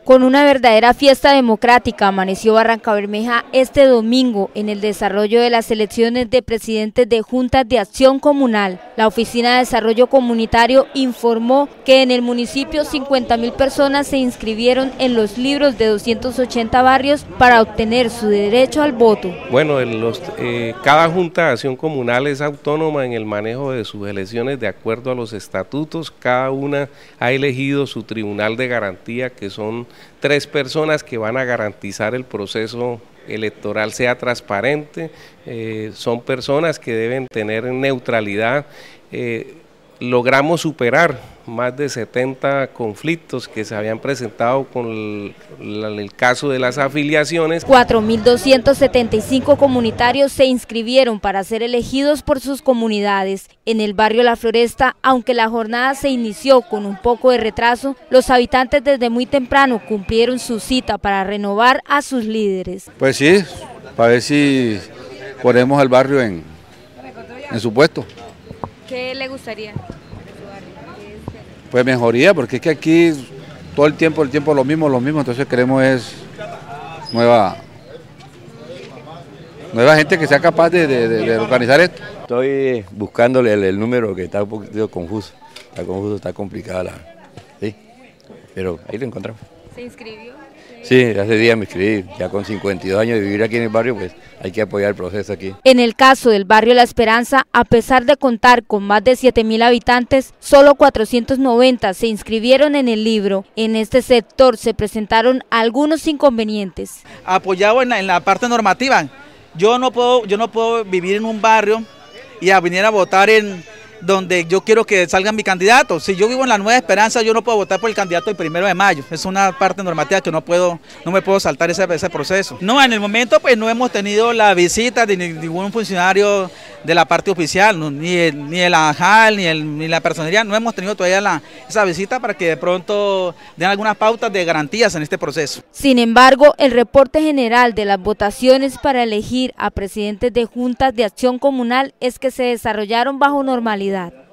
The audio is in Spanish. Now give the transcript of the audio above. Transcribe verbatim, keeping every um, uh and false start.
Con una verdadera fiesta democrática amaneció Barrancabermeja este domingo en el desarrollo de las elecciones de presidentes de juntas de acción comunal. La Oficina de Desarrollo Comunitario informó que en el municipio cincuenta mil personas se inscribieron en los libros de doscientos ochenta barrios para obtener su derecho al voto. Bueno, los, eh, cada junta de acción comunal es autónoma en el manejo de sus elecciones de acuerdo a los estatutos. Cada una ha elegido su tribunal de garantía, que son tres personas que van a garantizar el proceso electoral sea transparente. Eh, son personas que deben tener neutralidad. Eh, logramos superar más de setenta conflictos que se habían presentado con el, el caso de las afiliaciones. cuatro mil doscientos setenta y cinco comunitarios se inscribieron para ser elegidos por sus comunidades. En el barrio La Floresta, aunque la jornada se inició con un poco de retraso, los habitantes desde muy temprano cumplieron su cita para renovar a sus líderes. Pues sí, para ver si ponemos al barrio en, en su puesto. ¿Qué le gustaría? Pues mejoría, porque es que aquí todo el tiempo, el tiempo lo mismo, lo mismo, entonces queremos es nueva, nueva gente que sea capaz de, de, de organizar esto. Estoy buscándole el, el número que está un poquito confuso, está confuso, está complicada la, sí, pero ahí lo encontramos. ¿Se inscribió? Sí, hace días me inscribí, ya con cincuenta y dos años de vivir aquí en el barrio, pues hay que apoyar el proceso aquí. En el caso del barrio La Esperanza, a pesar de contar con más de siete mil habitantes, solo cuatrocientos noventa se inscribieron en el libro. En este sector se presentaron algunos inconvenientes. Apoyado en la, en la parte normativa, yo no puedo, yo no puedo vivir en un barrio y a venir a votar en donde yo quiero que salga mi candidato. Si yo vivo en la Nueva Esperanza, yo no puedo votar por el candidato el primero de mayo. Es una parte normativa que no puedo, no me puedo saltar ese, ese proceso. No, en el momento pues no hemos tenido la visita de ningún funcionario de la parte oficial, no, ni, el, ni el ANJAL, ni, el, ni la personería, no hemos tenido todavía la, esa visita para que de pronto den algunas pautas de garantías en este proceso. Sin embargo, el reporte general de las votaciones para elegir a presidentes de juntas de acción comunal es que se desarrollaron bajo normalidad.